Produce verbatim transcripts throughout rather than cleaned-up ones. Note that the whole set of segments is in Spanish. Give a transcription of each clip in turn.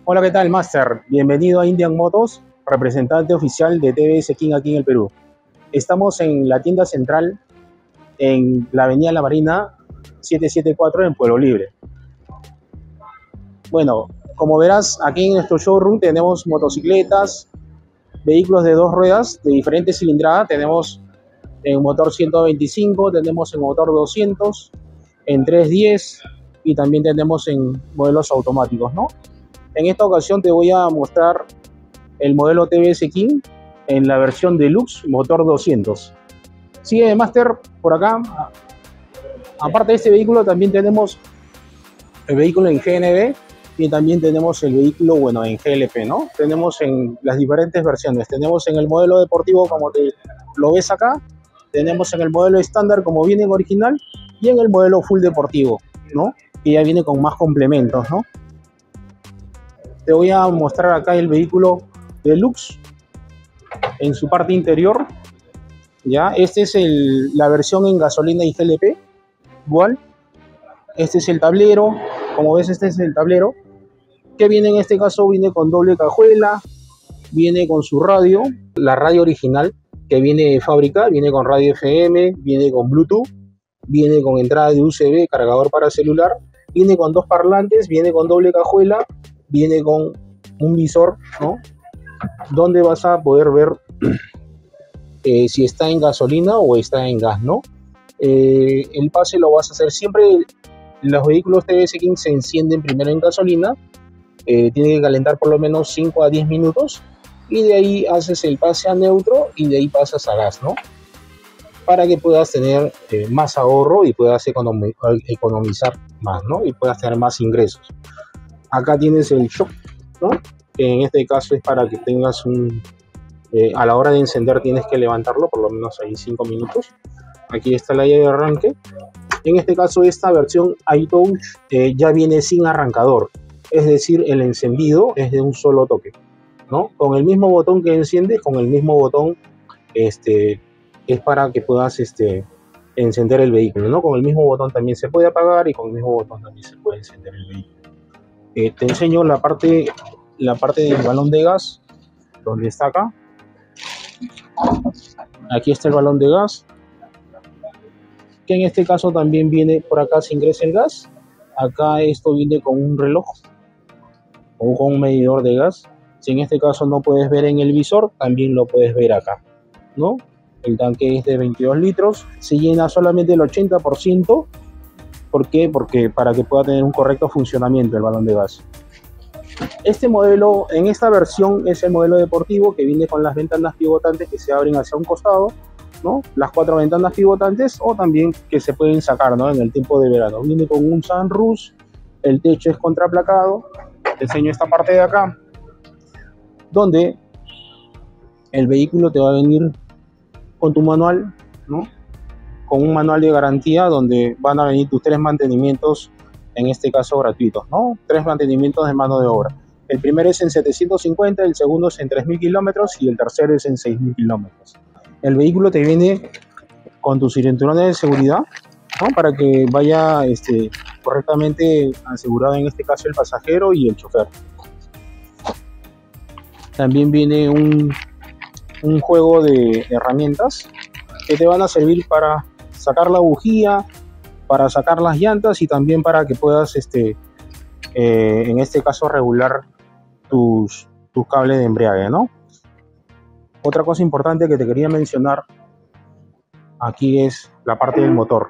Hola, ¿qué tal, Master? Bienvenido a Indian Motos, representante oficial de T V S King aquí en el Perú. Estamos en la tienda central en la avenida La Marina setecientos setenta y cuatro en Pueblo Libre. Bueno, como verás, aquí en nuestro showroom tenemos motocicletas, vehículos de dos ruedas de diferente cilindrada. Tenemos en motor ciento veinticinco, tenemos en motor doscientos, en trescientos diez y también tenemos en modelos automáticos, ¿no? En esta ocasión te voy a mostrar el modelo T V S King en la versión Deluxe motor doscientos. Sigue Master por acá. Aparte de este vehículo también tenemos el vehículo en G N V y también tenemos el vehículo, bueno, en G L P, ¿no? Tenemos en las diferentes versiones. Tenemos en el modelo deportivo como te lo ves acá, tenemos en el modelo estándar como viene en original y en el modelo full deportivo, ¿no? Que ya viene con más complementos, ¿no? Te voy a mostrar acá el vehículo Deluxe en su parte interior. Ya, este es el, la versión en gasolina y G L P, igual. Este es el tablero, como ves, este es el tablero, que viene en este caso, viene con doble cajuela, viene con su radio, la radio original que viene de fábrica, viene con radio F M, viene con Bluetooth, viene con entrada de U S B, cargador para celular, viene con dos parlantes, viene con doble cajuela, viene con un visor, ¿no? Donde vas a poder ver eh, si está en gasolina o está en gas, ¿no? Eh, el pase lo vas a hacer siempre. Los vehículos T V S King se encienden primero en gasolina, eh, tiene que calentar por lo menos cinco a diez minutos y de ahí haces el pase a neutro y de ahí pasas a gas, ¿no? Para que puedas tener eh, más ahorro y puedas economi economizar más, ¿no? Y puedas tener más ingresos. Acá tienes el shock, ¿no? Que en este caso es para que tengas un... Eh, a la hora de encender tienes que levantarlo por lo menos ahí cinco minutos. Aquí está la llave de arranque. En este caso esta versión iTouch eh, ya viene sin arrancador, es decir, el encendido es de un solo toque, ¿no? Con el mismo botón que enciende, con el mismo botón este, es para que puedas este, encender el vehículo, ¿no? Con el mismo botón también se puede apagar y con el mismo botón también se puede encender el vehículo. Eh, te enseño la parte, la parte del balón de gas, donde está acá. Aquí está el balón de gas, que en este caso también viene por acá, se ingresa el gas. Acá esto viene con un reloj o con un medidor de gas. Si en este caso no puedes ver en el visor, también lo puedes ver acá, ¿no? El tanque es de veintidós litros, se llena solamente el ochenta por ciento. ¿Por qué? Porque para que pueda tener un correcto funcionamiento el balón de gas. Este modelo, en esta versión, es el modelo deportivo que viene con las ventanas pivotantes que se abren hacia un costado, ¿no? Las cuatro ventanas pivotantes o también que se pueden sacar, ¿no? En el tiempo de verano. Viene con un sunroof, el techo es contraplacado. Te enseño esta parte de acá, donde el vehículo te va a venir con tu manual, ¿no? Con un manual de garantía donde van a venir tus tres mantenimientos, en este caso gratuitos, ¿no? Tres mantenimientos de mano de obra. El primero es en setecientos cincuenta, el segundo es en tres mil kilómetros y el tercero es en seis mil kilómetros. El vehículo te viene con tus cinturones de seguridad, ¿no? Para que vaya este, correctamente asegurado, en este caso el pasajero y el chofer. También viene un, un juego de herramientas que te van a servir para sacar la bujía, para sacar las llantas y también para que puedas, este, eh, en este caso, regular tus, tus cables de embriague, ¿no? Otra cosa importante que te quería mencionar aquí es la parte del motor.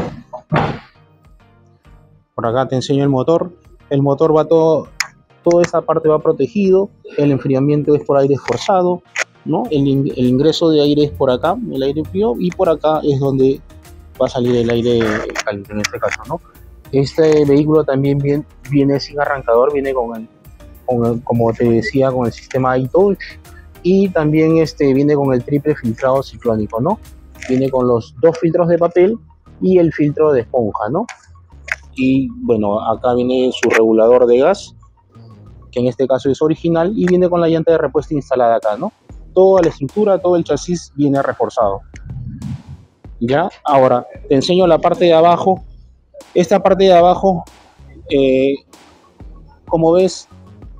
Por acá te enseño el motor. El motor va todo, toda esta parte va protegido. El enfriamiento es por aire forzado, ¿no? El, el ingreso de aire es por acá, el aire frío, y por acá es donde va a salir el aire caliente en este caso, ¿no? Este vehículo también viene, viene sin arrancador, viene con el, con el, como te decía, con el sistema iTouch. Y también este, viene con el triple filtrado ciclónico, ¿no? Viene con los dos filtros de papel y el filtro de esponja, ¿no? Y bueno, acá viene su regulador de gas, que en este caso es original, y viene con la llanta de repuesto instalada acá, ¿no? Toda la estructura, todo el chasis viene reforzado. Ya, ahora te enseño la parte de abajo. Esta parte de abajo, eh, como ves,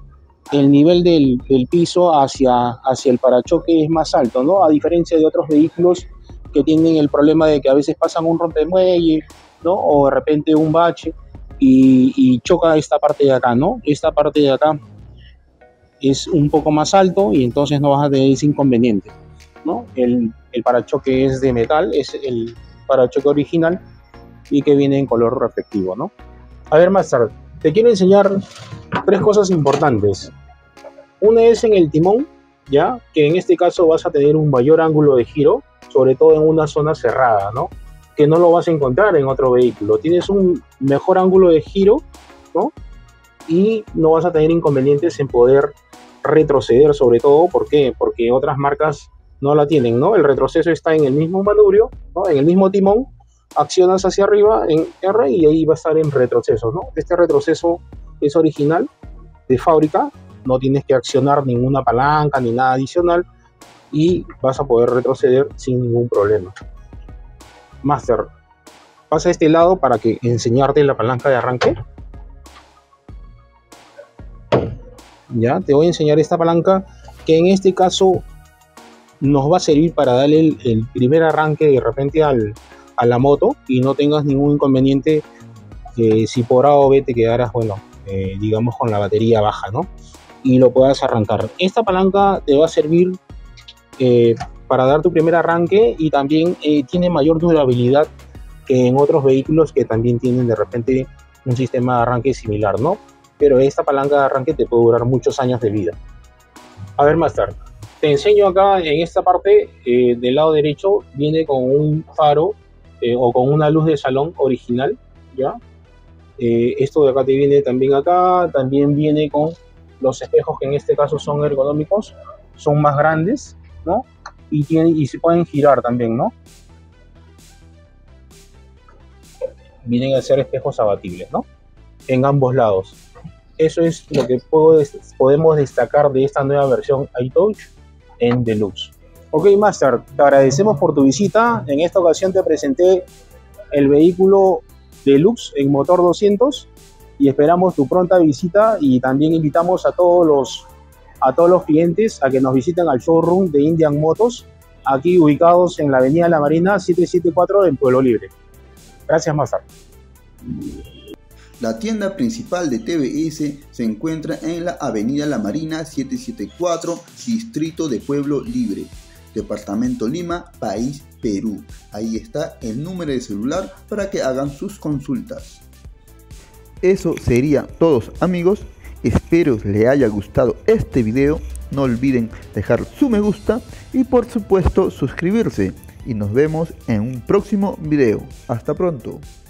el nivel del, del piso hacia, hacia el parachoque es más alto, ¿no? A diferencia de otros vehículos que tienen el problema de que a veces pasan un rompemuelle, ¿no? O de repente un bache y, y choca esta parte de acá, ¿no? Esta parte de acá es un poco más alto y entonces no vas a tener ese inconveniente, ¿no? El, el parachoque es de metal, es el parachoque original y que viene en color reflectivo, ¿no? A ver, Master, te quiero enseñar tres cosas importantes. Una es en el timón, ya que en este caso vas a tener un mayor ángulo de giro, sobre todo en una zona cerrada, ¿no? Que no lo vas a encontrar en otro vehículo. Tienes un mejor ángulo de giro, ¿no? Y no vas a tener inconvenientes en poder retroceder, sobre todo. ¿Por qué? Porque otras marcas no la tienen, ¿no? El retroceso está en el mismo manubrio, ¿no? En el mismo timón, accionas hacia arriba en R y ahí va a estar en retroceso, ¿no? Este retroceso es original, de fábrica, no tienes que accionar ninguna palanca ni nada adicional y vas a poder retroceder sin ningún problema. Master, pasa a este lado para que enseñarte la palanca de arranque. Ya, te voy a enseñar esta palanca que en este caso nos va a servir para darle el, el primer arranque de repente al, a la moto y no tengas ningún inconveniente eh, si por A o B te quedaras, bueno, eh, digamos con la batería baja, ¿no? Y lo puedas arrancar. Esta palanca te va a servir eh, para dar tu primer arranque y también eh, tiene mayor durabilidad que en otros vehículos que también tienen de repente un sistema de arranque similar, ¿no? Pero esta palanca de arranque te puede durar muchos años de vida. A ver, Master, te enseño acá en esta parte eh, del lado derecho, viene con un faro eh, o con una luz de salón original, ¿ya? Eh, esto de acá te viene también acá, también viene con los espejos que en este caso son ergonómicos, son más grandes, ¿no? Y, tienen, y se pueden girar también, ¿no? Vienen a ser espejos abatibles, ¿no? En ambos lados. Eso es lo que puedo, podemos destacar de esta nueva versión iTouch en Deluxe. Ok, Master, te agradecemos por tu visita. En esta ocasión te presenté el vehículo Deluxe en motor doscientos y esperamos tu pronta visita y también invitamos a todos los, a todos los clientes a que nos visiten al showroom de Indian Motos, aquí ubicados en la avenida La Marina setecientos setenta y cuatro en Pueblo Libre. Gracias, Master. La tienda principal de T V S se encuentra en la avenida La Marina setecientos setenta y cuatro, distrito de Pueblo Libre, departamento Lima, país Perú. Ahí está el número de celular para que hagan sus consultas. Eso sería todo, amigos. Espero les haya gustado este video. No olviden dejar su me gusta y por supuesto suscribirse. Y nos vemos en un próximo video. Hasta pronto.